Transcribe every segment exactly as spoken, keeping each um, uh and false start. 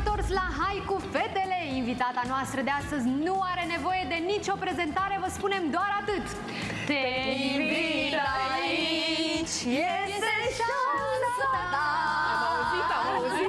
întors la Hai cu fetele! Invitata noastră de astăzi nu are nevoie de nicio prezentare, vă spunem doar atât. Te invit aici, este șansa ta! Am auzit, am auzit!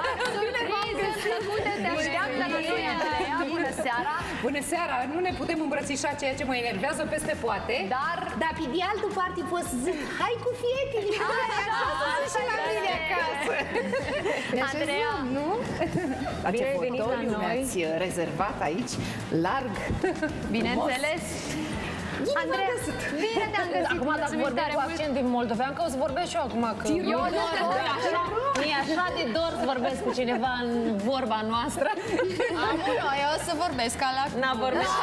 Te așteaptă la noi, Andreea. Bună seara! Bună seara! Nu ne putem îmbrățișa, ceea ce mă enervează peste poate. Dar... Dar pe de altă parte pot să zic, hai cu fietele! Așa să și la mine acasă! Andreea, nu? La ce fotoliu mi-ați rezervat aici, larg. bineînțeles. Andreea, bine te-am găsit. Acum dacă vorbim cu accent din moldovean, că o să vorbesc și eu acum. Că eu mi-e așa de dor să vorbesc cu cineva în vorba noastră. Amul, eu o să vorbesc ca la... N-a vorbit.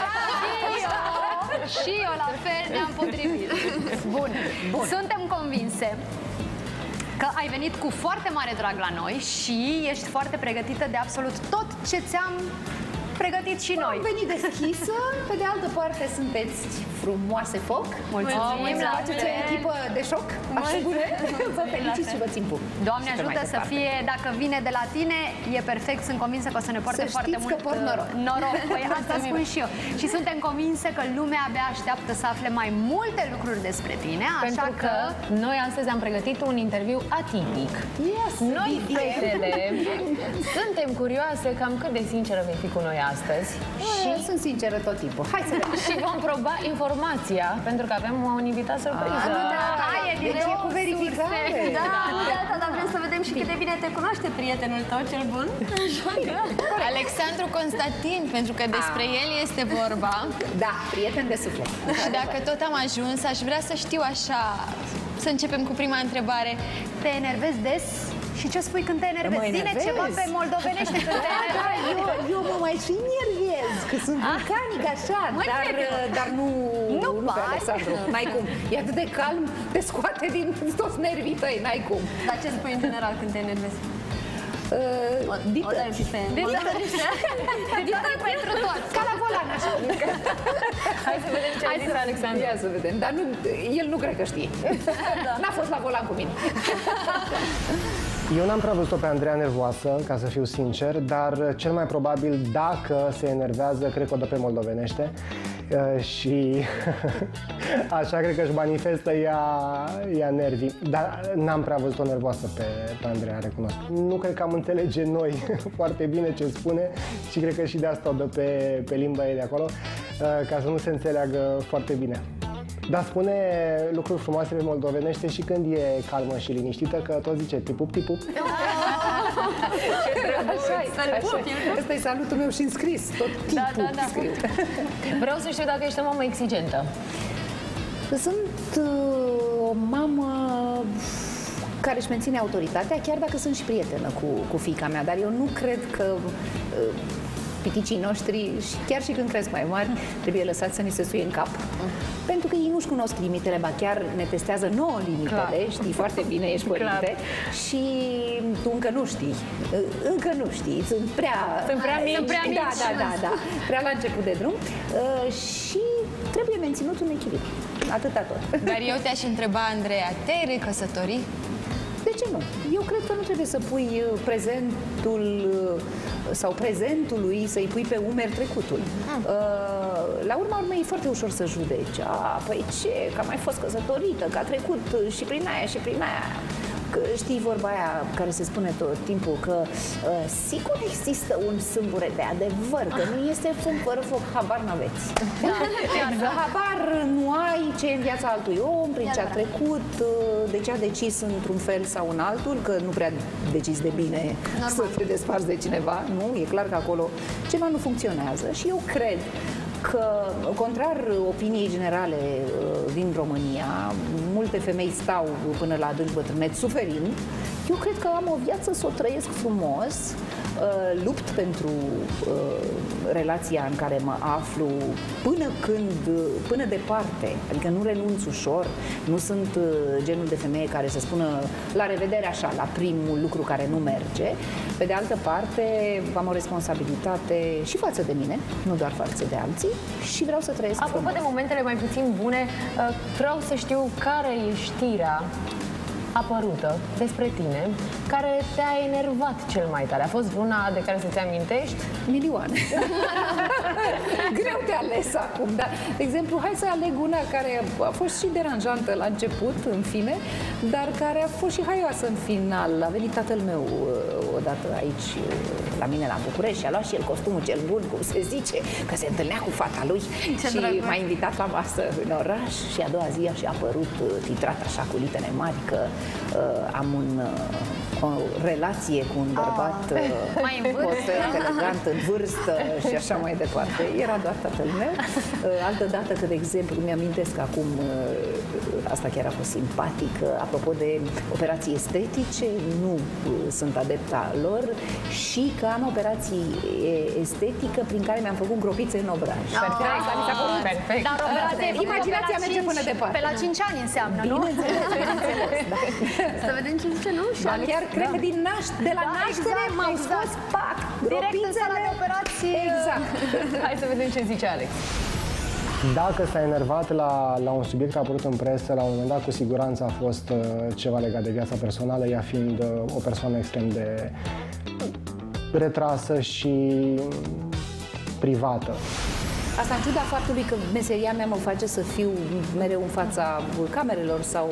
Și eu la fel ne-am potrivit. Bun. Bun. Suntem convinse că ai venit cu foarte mare drag la noi și ești foarte pregătită de absolut tot ce ți-am pregătit și noi. Am venit deschisă, pe de altă parte sunteți frumoase foc. Mulțumim, la faceți o echipă de șoc. Așa bune. Vă felicit și vă țin pumn. Doamne ajută să fie, dacă vine de la tine, e perfect, sunt convinsă că o să ne poarte să foarte mult că port noroc. noroc. Păi asta spun și eu. Și suntem convinse că lumea abia așteaptă să afle mai multe lucruri despre tine, așa Pentru că, că noi astăzi am pregătit un interviu atipic. Yes, Noi, fetele, suntem curioase cam cât de sinceră vei fi cu noi astăzi. Și sunt sinceră tot timpul. Hai să vedem. Și vom proba informația, pentru că avem un invitat surpriză. Hai, e din Deci e nou cu verificare. Da, da, dar vrem să vedem și cât de bine te cunoaște prietenul tău cel bun. Alexandru Constantin, pentru că despre el este vorba. Da, prieten de suflet. Și dacă tot am ajuns, aș vrea să știu așa, să începem cu prima întrebare. Te enervezi des? Și ce spui când te enervezi? Mă Zine enervez. ceva pe moldovenește când te enervezi. Eu, eu mă mai și nervez, că sunt vulcanic așa, dar, dar nu, Nu nu pe pari. Alexandru. N-ai cum. E atât de calm, te scoate din toți nervii tăi, n-ai cum. Dar ce spui în general când te enervezi? Uh, dită. Dită pentru toți. Ca la volan, așa. Hai să vedem ce a zis Alexandru. Ia să vedem, dar nu, el nu cred că știe. N-a fost la volan cu mine. Eu n-am prea văzut-o pe Andreea nervoasă, ca să fiu sincer, dar cel mai probabil, dacă se enervează, cred că o dă pe moldovenește. Uh, și așa cred că își manifestă ea, ea nervii. Dar n-am prea văzut-o nervoasă pe, pe Andreea, recunosc. Nu cred că am înțelege noi foarte bine ce spune și cred că și de asta o dă pe, pe limba ei de acolo, uh, ca să nu se înțeleagă foarte bine. Dar spune lucruri frumoase pe moldovenește și când e calmă și liniștită, că tot zice tipup, tipup. Ăsta e salutul meu și înscris, tot timpul Da, da, da. scriu. Vreau să știu dacă ești o mamă exigentă. Sunt uh, o mamă care își menține autoritatea, chiar dacă sunt și prietenă cu, cu fiica mea, dar eu nu cred că uh, piticii noștri, și chiar și când cresc mai mari, trebuie lăsați să ni se suie în cap. Pentru că ei nu-și cunosc limitele, ba chiar ne testează nouă limitele, clar. Știi foarte bine, ești părinte, și tu încă nu știi, încă nu știi, sunt prea... Sunt prea mici. Sunt prea mici. Da, da, da, da, prea la început de drum și trebuie menținut un echilibru, atâta tot. Dar eu te-aș întreba, Andreea, te-ai recăsătorit? De ce nu? Eu cred că nu trebuie să pui prezentul sau prezentului, să-i pui pe umeri trecutul. Mm. La urma urmei e foarte ușor să judeci. A, păi ce, că a mai fost căsătorită, că a trecut și prin aia și prin aia. Că știi vorba aia care se spune tot timpul că uh, sigur există un sâmbure de adevăr, că nu este fum fără foc, habar n-aveți. Da, exact. Habar nu ai ce e în viața altui om, prin ce a trecut, uh, de ce a decis într-un fel sau în altul, că nu prea decis de bine normal să te desparți de cineva, nu? E clar că acolo ceva nu funcționează și eu cred că, contrar opiniei generale uh, din România, multe femei stau până la adânc bătrâneț suferind. Eu cred că am o viață să o trăiesc frumos, uh, lupt pentru uh, relația în care mă aflu până când, până departe, adică nu renunț ușor, nu sunt uh, genul de femeie care să spună la revedere așa, la primul lucru care nu merge. Pe de altă parte, am o responsabilitate și față de mine, nu doar față de alții, și vreau să trăiesc Apropo frumos. de momentele mai puțin bune, vreau să știu care e știrea apărută despre tine care te-a enervat cel mai tare? A fost una de care să-ți amintești? Milioane. Greu de ales acum, dar, de exemplu, hai să aleg una care a fost și deranjantă la început, în fine, dar care a fost și haioasă în final. A venit tatăl meu odată aici, la mine la București, și a luat și el costumul cel bun, cum se zice, că se întâlnea cu fata lui. Ce și m-a invitat la masă în oraș și a doua zi a și apărut titrat așa cu litere mari că uh, am un, uh, o relație cu un bărbat uh, mai în vârstă, elegant, în vârstă și așa mai departe. Era doar tatăl meu. Uh, altă dată, că de exemplu, mi-amintesc acum, uh, asta chiar a fost simpatic, uh, apropo de operații estetice, nu uh, sunt adepta lor, și că am operații estetică prin care mi-am făcut gropițe în obraj. Perfect. Perfect. Dar operație, imaginația merge până departe. Pe la cinci ani înseamnă, nu? Bineînțeles, bineînțeles, da. Să vedem ce zice, nu? Și Dar Alex, chiar cred da. că din naștere, de la Da, naștere exact, m-au exact. scos, pac, Direct în sala de operații. Exact. Hai să vedem ce zice Alex. Dacă s-a enervat la, la un subiect apărut în presă, la un moment dat cu siguranță a fost uh, ceva legat de viața personală, ea fiind uh, o persoană extrem de retrasă și privată. Asta în ciuda faptului că meseria mea mă face să fiu mereu în fața camerelor sau,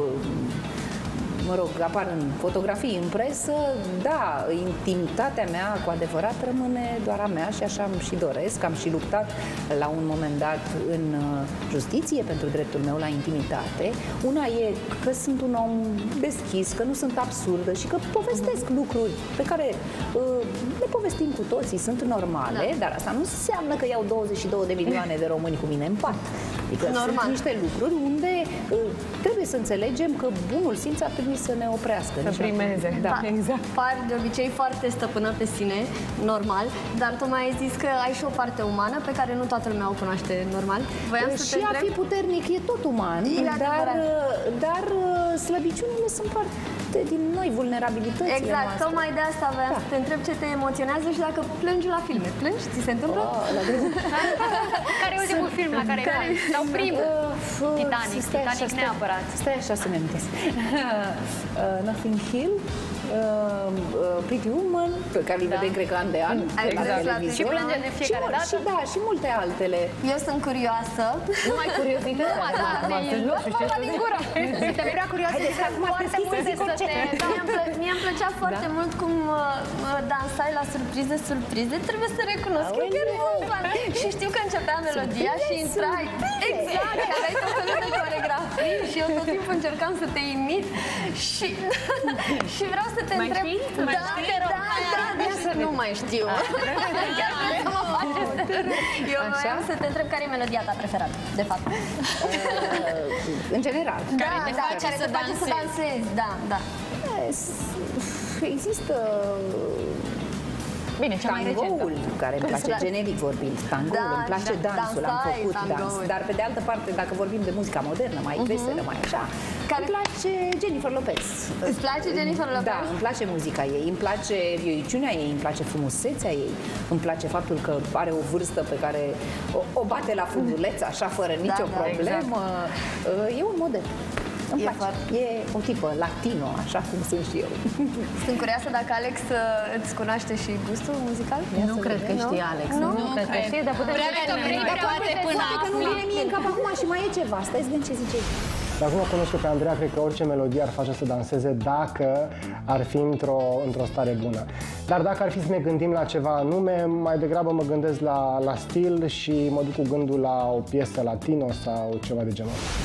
mă rog, apar în fotografii, în presă, da, intimitatea mea cu adevărat rămâne doar a mea și așa îmi și doresc. Am și luptat la un moment dat în justiție pentru dreptul meu la intimitate. Una e că sunt un om deschis, că nu sunt absurdă și că povestesc lucruri pe care uh, le povestim cu toții, sunt normale, da. Dar asta nu înseamnă că iau douăzeci și două de milioane de români cu mine în pat. Adică Normal. sunt niște lucruri unde uh, trebuie să înțelegem că bunul simț ar trebui să ne oprească. Să primeze. Da. Pa- exact. Pari de obicei foarte stăpână pe sine, normal, dar tu mai ai zis că ai și o parte umană pe care nu toată lumea o cunoaște normal. Voiam să Și te a întreb... fi puternic e tot uman, E dar, adevărat. dar slăbiciunile sunt parte din noi, vulnerabilitățile Exact, noastre. tocmai de asta voiam Da. să te întreb ce te emoționează și dacă plângi la filme. Plângi? Ți se întâmplă? Oh, la greu. Care e ultimul film la care ai plâns? Sau primul? Uh, Titanic, stai așa, Titanic stai- neapărat. Stai așa să ne amintesc. uh, Nothing Hill, uh, uh, Pretty Woman, pe care îi Da. vedem, cred că, an de an, Ai la văzut la televizor. Și plângem de fiecare și, mul- dată? Și, da, și multe altele. Eu sunt curioasă. Numai curiozitate. Da, da, Acum, ne- nu știu ce să zic. Suntem prea curioase, Haideți, suntem acum te foarte deschid să multe zic să orice. te... Da, mi-a plă- Mie-mi plăcea foarte mult cum uh, uh, dansai la surprize, surprize. Trebuie să recunosc că chiar e mult fan. Și știu că începea melodia și intrai. Exact, și aveai tot felul de coregrafii și eu tot timpul încercam să te imit. Și, și vreau să te Mai întreb... știi? Da, Mai da, știi? da, da, da, să nu mai știu. Chiar trebuie să mă faceți de râs. Eu Așa? vreau să te întreb care e melodia ta preferată, de fapt. Uh, în general. Da, te da, face care să te face să dansezi. dansezi. Da, da. Yes. Există Bine, cea mai recentă. tangoul, care îmi place Da. generic vorbind, tangoul, Da, îmi place da, dansul, am dansai făcut dans. tangoul. Dar pe de altă parte, dacă vorbim de muzica modernă, mai veselă, mai așa, Care- îmi place Jennifer Lopez. Îți place Jennifer Lopez? Da, îmi place muzica ei, îmi place vioiciunea ei, îmi place frumusețea ei, îmi place faptul că are o vârstă pe care o, o bate la funduleț, așa, fără nicio da, problemă. E un model. Îmi E place. foarte- E o tipă latino, așa cum sunt și eu. Sunt curioasă dacă Alex uh, îți cunoaște și gustul muzical? Nu cred că știe Alex. Nu? Nu cred că știe, dar putem Prea să că vrei, vedem. prea Poate multe până toate Că nu vine mie în cap acum și mai e ceva. Stai să vedem ce zice. Dar acum cunosc pe Andreea, cred că orice melodie ar face să danseze dacă ar fi într-o, într-o stare bună. Dar dacă ar fi să ne gândim la ceva anume, mai degrabă mă gândesc la, la stil și mă duc cu gândul la o piesă latino sau ceva de genul ăsta.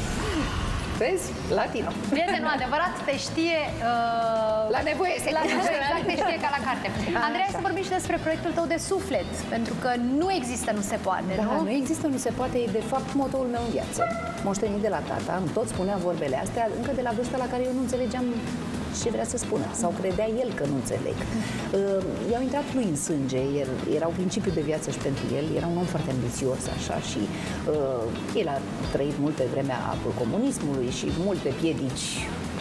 Vezi? Latino. Prietenul adevărat te știe... Uh, La nevoie se la nevoie, exact, te știe ca la carte. Andreea, să vorbim și despre proiectul tău de suflet, pentru că nu există, nu se poate, Da, nu? nu există, nu se poate, e de fapt motoul meu în viață. Moștenit de la tata, îmi tot spunea vorbele astea, încă de la vârsta la care eu nu înțelegeam ce vrea să spună, sau credea el că nu înțeleg. Uh, i-au intrat lui în sânge, el, era un principiu de viață și pentru el, era un om foarte ambițios, așa, și uh, el a trăit mult pe vremea comunismului și multe piedici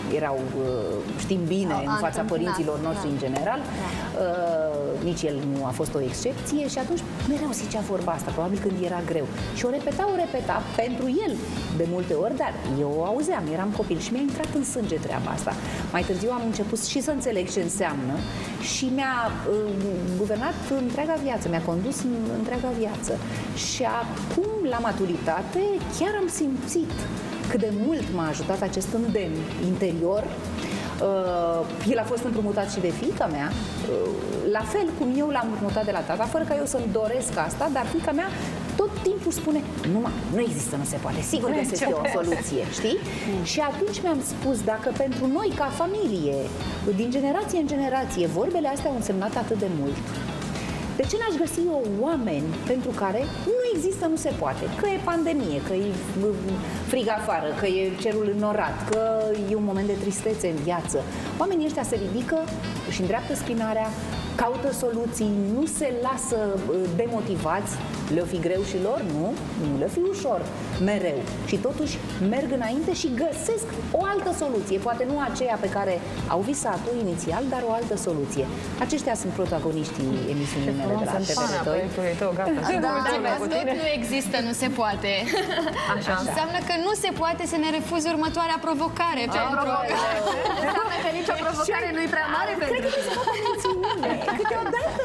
erau, știm bine, în fața părinților noștri în general. Nici el nu a fost o excepție și atunci mereu zicea vorba asta, probabil când era greu. Și o repeta, o repeta pentru el de multe ori, dar eu o auzeam, eram copil și mi-a intrat în sânge treaba asta. Mai târziu am început și să înțeleg ce înseamnă și mi-a uh, guvernat întreaga viață, mi-a condus în întreaga viață. Și acum, la maturitate, chiar am simțit cât de mult m-a ajutat acest îndemn interior. Uh, el a fost împrumutat și de fiica mea, uh, la fel cum eu l-am împrumutat de la tata, fără ca eu să-mi doresc asta, dar fiica mea tot timpul spune, nu, mă, nu există, nu se poate, sigur găsesc eu o soluție, știi? Mm. Și atunci mi-am spus, dacă pentru noi, ca familie, din generație în generație, vorbele astea au însemnat atât de mult, de ce n-aș găsi eu oameni pentru care nu există, nu se poate? Că e pandemie, că e frig afară, că e cerul înnorat, că e un moment de tristețe în viață. Oamenii ăștia se ridică, își îndreaptă spinarea, caută soluții, nu se lasă demotivați. Le-o fi greu și lor? Nu, nu le-o fi ușor, mereu. Și totuși merg înainte și găsesc o altă soluție, poate nu aceea pe care au visat-o inițial, dar o altă soluție. Aceștia sunt protagoniștii emisiunii mele de la T V R doi. Tot nu există, nu se poate. Așa. Înseamnă că nu se poate să ne refuzi următoarea provocare. Înseamnă că nicio provocare nu-i prea mare pentru tine. Câteodată.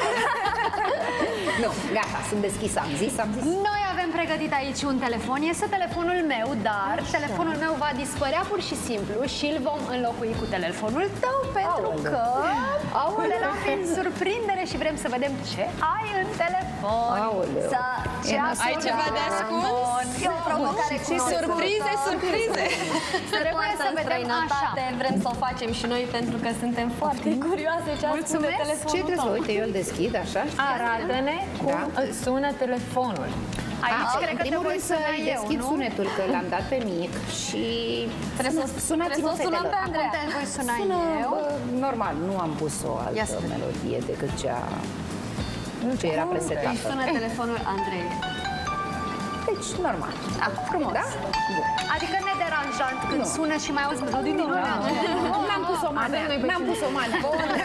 Nu, gata, sunt deschis, am zis, am zis. Noi avem pregătit aici un telefon, este telefonul meu, dar Așa. telefonul meu va dispărea pur și simplu și îl vom înlocui cu telefonul tău, pentru Aoleu. că Aoleu. l-am prin surprindere și vrem să vedem ce ai în telefon. Aoleu. Să, ce ai ceva de ascuns? E o provocare cu surprize, surprize. Trebuie să vedem așa. Vrem să o facem și noi pentru că suntem foarte curioase ce ascunde telefonul. Ce trebuie să uite, eu îl deschid așa. Arată-ne cum da. îți sună telefonul. Aici A, cred că trebuie să eu, deschid nu? sunetul, că l-am dat pe mic și trebuie să sunați-mă sunăm pe Andreea. Te voi suna Sună, eu. bă, normal, nu am pus o altă melodie decât cea ce era presetată. Sună telefonul Andrei. Deci, normal. Ah, frumos. Da? Bun. Adică nederanjant când nu. sună și mai auzi melodii din alea. N-am pus o mană. N-am pus o mană.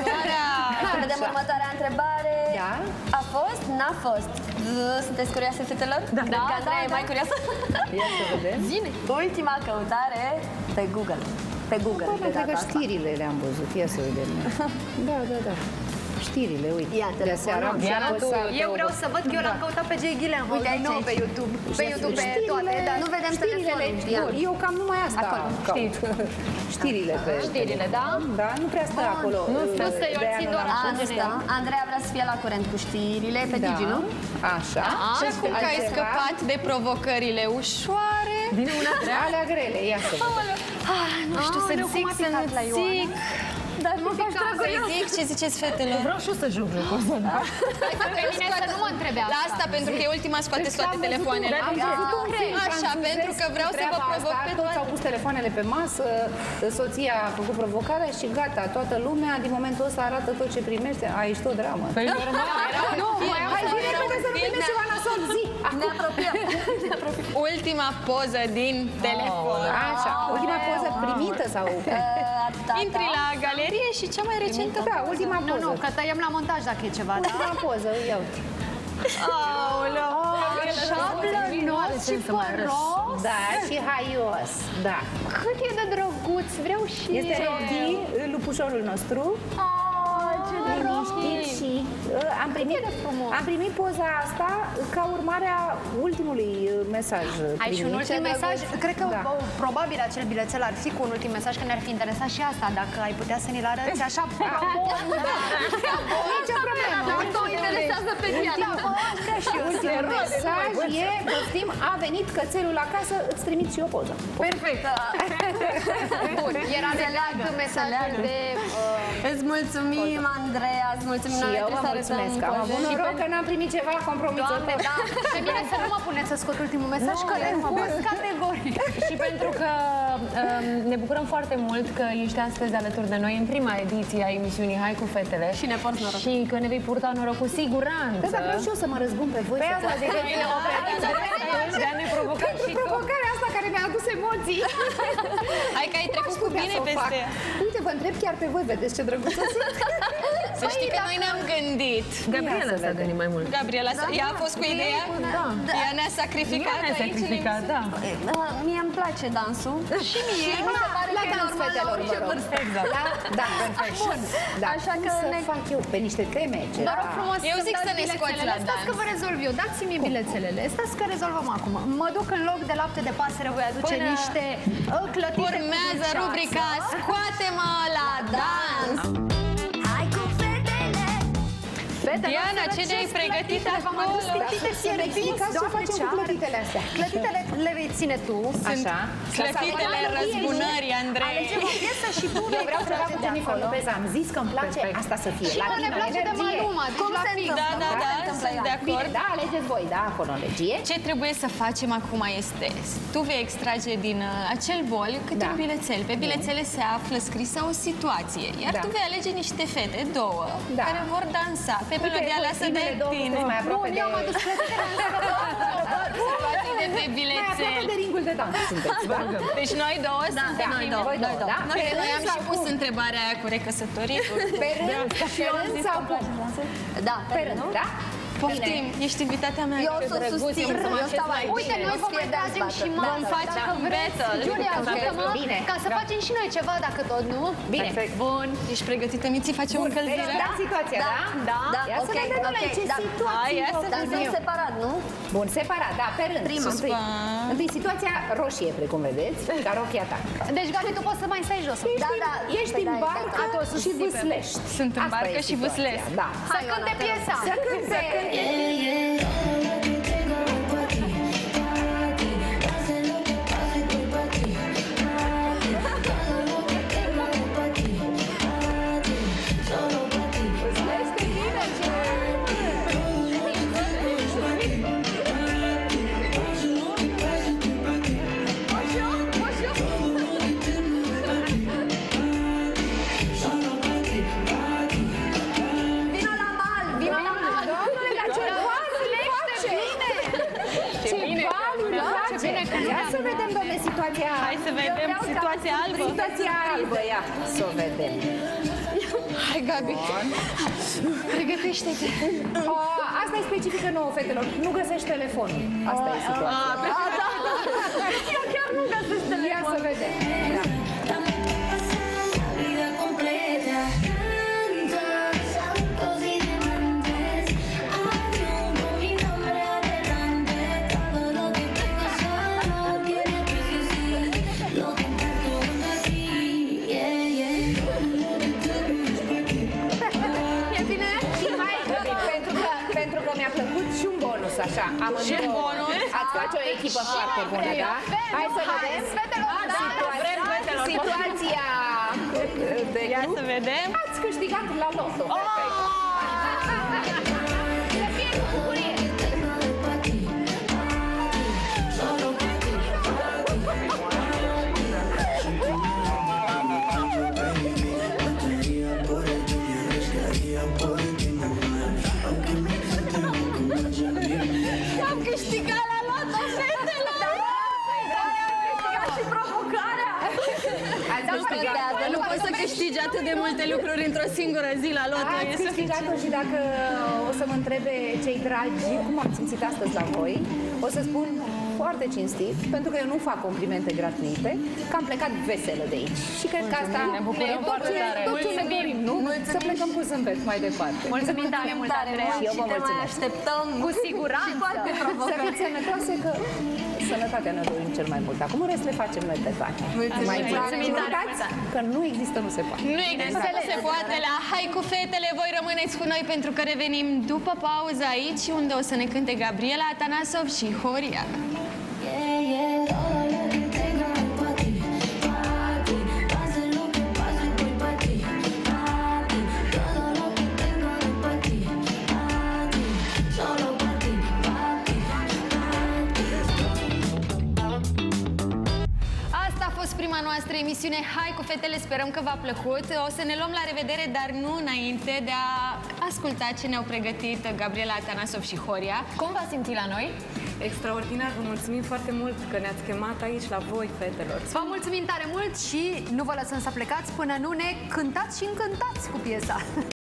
Vedem următoarea întrebare. Da? A fost? N-a fost? Sunteți curioase, fetelor? Da. Da, da, Andreea e mai curioasă? Ia să vedem. Zine. Ultima căutare pe Google. Pe Google, Bă, de cred data că asta. știrile le-am văzut. Ia să vedem. Da, da, da. Știrile, uite. Ia, de seara am și apăsat. Eu vreau să văd că eu l-am căutat pe Jay Gyllenhaal. Uite aici, nou aici. pe YouTube. Pe YouTube, pe toate, dar nu vedem Știrile, telefonul. eu cam numai asta caut. Știrile pe... Știrile, da? Da, nu prea stă acolo. Nu stă, eu țin doar așa în Asta. general. Andreea vrea să fie la curent cu știrile pe Digi, nu? Așa. Și acum că ai Altceva? scăpat de provocările ușoare. Vine una alea grele, ia să vedem. Nu știu să zic, să nu zic. Dar mă faci să zic ce ziceți fetelor. Vreau și eu să joc jocul ăsta, da? Pe mine să nu mă întrebe La asta, pentru că e ultima, scoateți toate telefoanele. Așa, pentru că vreau să vă provoc pe toți. Au pus telefoanele pe masă, soția a făcut provocarea și gata, toată lumea, din momentul ăsta arată tot ce primește. A, ești o dramă. Păi normal. Nu, hai zi repede să nu primești ceva nasol, zi! Ne apropiem. Ultima poză din telefon. Așa, ultima poză primită sau... Intri la galerie și cea mai recentă. Da, ultima Nu, poză. nu, că tăiem la montaj dacă e ceva, da? Ultima poză, ia uite. Aoleu! Așa plănos și păros. Da, și haios, da. Cât e de drăguț, vreau și Este eu. Rogi, lupușorul nostru. Oh, ce Liniștit și uh, am primit, am primit poza asta ca urmare a ultimului mesaj primit. Ai și un ultim mesaj? Cred că Da. probabil acel bilețel ar fi cu un ultim mesaj, că ne-ar fi interesat și asta, dacă ai putea să ne-l arăți așa ca bon. Nici o problemă. Nu interesează pe Diana. Ultimul mesaj e, poftim, a venit cățelul acasă, îți trimit și o poză. Perfect. Bun, era legat mesajul de... Îți mulțumim, Andreea, îți mulțumim. Și noi eu trebuie vă să mulțumesc, arătăm am avut pozele. noroc că n-am primit ceva compromițător. Doamne, da. Pe mine să nu mă puneți să scot ultimul mesaj, că refuz categoric. Și pentru că um, ne bucurăm foarte mult că ești astăzi alături de noi în prima ediție a emisiunii Hai cu fetele. Și ne porți noroc. Și că ne vei purta noroc cu siguranță. Da, dar vreau și eu să mă răzbun pe voi. Pe să asta zic că e o de a ne provoca și tu. provocarea asta, că care mi-a adus emoții. Hai că ai trecut cu bine peste ea. Uite, vă întreb chiar pe voi, vedeți ce drăguță sunt? Să știi că noi ne-am gândit. Gabriela s-a gândit mai mult. Gabriela, ea a fost cu ideea? Da. Ea ne-a sacrificat Ne-a aici. sacrificat, da. Mie îmi place dansul. Și mie. Mi se pare La că e dans, normal la fetelor, orice vă rog. vârstă. Exact. Da, da, bun. Da, Așa cum că să ne- fac eu pe niște teme? Ce? Vă rog frumos Eu să zic dați să ne scoți bilețelele. la Stați că dans. vă rezolv eu. Dați-mi bilețelele. Stați că rezolvăm acum. Mă duc în loc de lapte de pasăre, voi aduce Până niște uh, clătite cu Urmează dulceață. rubrica Scoate-mă la dans. Hai cu fetele! Fetele Diana, noastre, ce ne-ai pregătit clătite v-am adus? acolo? Clătite fierbinți, Explicați ce doamne, facem ce cu are. clătitele astea. Clătitele le vei ține tu. Așa. Clătitele răzbunării, Andrei. Alegem o piesă și tu Eu vreau să fac cu Jennifer Lopez, am zis că îmi place asta să fie. Și că ne Latina, place de energie. Maluma, deci Cum la se fix. întâmplă? Da, da, Cum da, se întâmplă sunt ea? de Bine, acord. da, alegeți voi, da, fonologie. Ce trebuie să facem acum este, tu vei extrage din uh, acel bol câte Da. un bilețel. Pe bilețele se află scrisă o situație, iar Da. tu vei alege niște fete, două, Da. care vor dansa pe Uite, melodia voi aleasă de primele două tine. sunteți mai aproape Bun, de... eu am adus clătitele Situații de pe Mai aproape bilețel. de ringul de dans sunteți, da? Deci noi două Da, suntem noi bine. două, Voi două, da? Noi, Pe noi rând am sau și pus cum? întrebarea aia cu recăsătoritul. Pe rând, pe rând sau cum? Da, Pe rând, da? Poftim, ești invitata mea. Eu să susțin, eu stau aici. Uite, noi vă mai tragem și Da, mă Vom face un battle. Julia, ajută-mă Bine. ca să facem și noi ceva, dacă tot, nu? Bine. Bun, ești pregătită, Miții? Facem Bun, încălzire? deci, da, situația, da? Da, da, Ia să ok, vedem, ok, ce da. situații Hai, ia să propun Dar sunt eu. separat, nu? Bun, separat, da, pe rând. Prima. Întâi, Suspans. întâi situația roșie, precum vedeți, ca rochia ta. Deci, Gabi, tu poți să mai stai jos. Da, da. Ești Păi în da, barcă exact. Atunci și susțin. vâslești. Sunt în Asta barcă e și situația, vâslesc. Da. Să cânte piesa. Să cânte. Vino la mal, vino la mal. Doamne, dar ce valuri face! Ce valuri face! Ia să vedem, doamne, situația... Hai să vedem situația albă. Situația albă, ia să o vedem. Hai, Gabi. Pregătește-te. O, asta e specifică nouă, fetelor. Nu găsești telefonul. Asta e situația. Eu chiar nu găsesc Ia telefon. să vedem. Da. Vida completa, tantos saltos y diamantes, avión con mi nombre adelante, todo lo que tengo solo tiene precio, sí, lo comparto junto a ti, yeah, yeah. E bine? Și mai, pentru că, pentru că mi-a plăcut și un bonus, așa. Am Și un bonus? Ați face o echipă foarte bună, da? Hai să vedem. Vrem, fetelor, Situația de Ia grup. să vedem. Ați câștigat la loto, fetei. Să fie cu bucurie. Am câștigat la loto, fetelor! Și provocarea. Ați câștigat. Nu poți să câștigi atât de multe lucruri într-o singură zi la loto. Ați E câștigat-o și dacă o să mă întrebe cei dragi cum am simțit astăzi la voi, o să spun foarte cinstit, pentru că eu nu fac complimente gratuite, că am plecat veselă de aici. Și cred că asta Ne bucurăm tot foarte ce- tare. tot ce ne dorim, nu? Să plecăm cu zâmbet mai departe. Mulțumim tare mult, Andreea. Și eu vă Și te mai mulțumesc. așteptăm. Cu siguranță. Și cu alte Să provocări. fiți sănătoase, că sănătatea ne dorim cel mai mult. Acum în rest le facem noi pe toate. Mulțumim Mai tare bine. Și mult. uitați că nu există, nu se poate. Nu există, nu se poate la Hai cu fetele, voi rămâneți cu noi pentru că revenim după pauză aici unde o să ne cânte Gabriela Atanasov și Horia. Yeah, yeah, todo lo que tengo es pa' ti, pa' ti, pase lo que pase, voy pa' ti, pa' ti, todo lo que tengo es pa' ti, pa' ti, solo pa' ti, pa' ti, pa' ti. Asta a fost prima noastră emisiune Hai cu fetele, sperăm că v-a plăcut. O să ne luăm la revedere, dar nu înainte de a asculta ce ne-au pregătit Gabriela Atanasov și Horia. Cum v-ați simțit la noi? Extraordinar, vă mulțumim foarte mult că ne-ați chemat aici la voi, fetelor. Vă mulțumim tare mult și nu vă lăsăm să plecați până nu ne cântați și încântați cu piesa.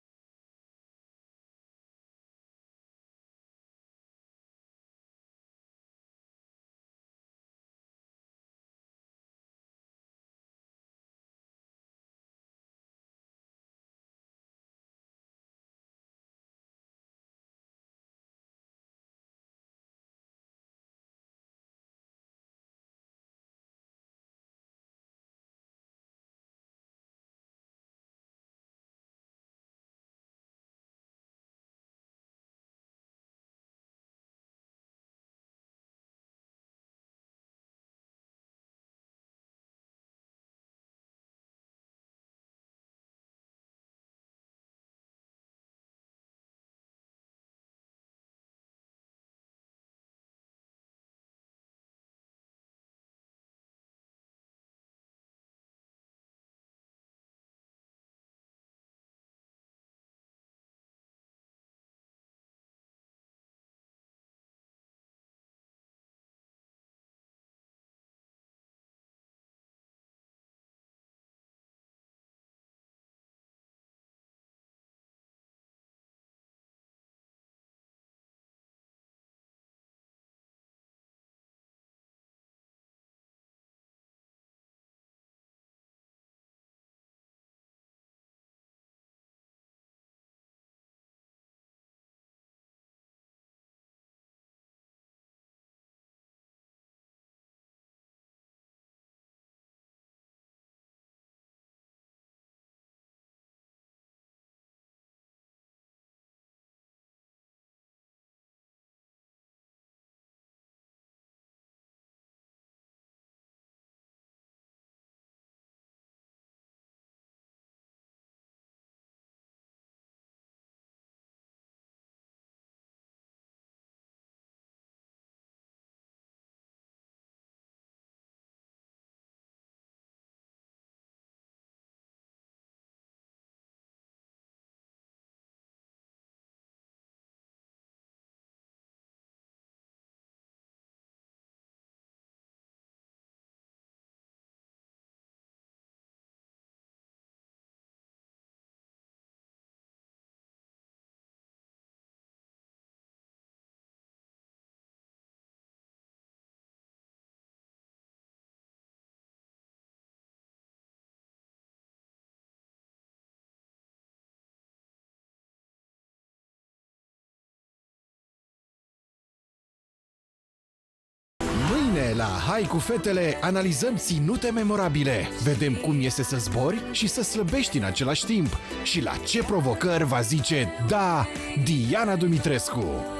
Mâine la Hai cu fetele analizăm ținute memorabile. Vedem cum este să zbori și să slăbești în același timp. Și la ce provocări va zice da Diana Dumitrescu.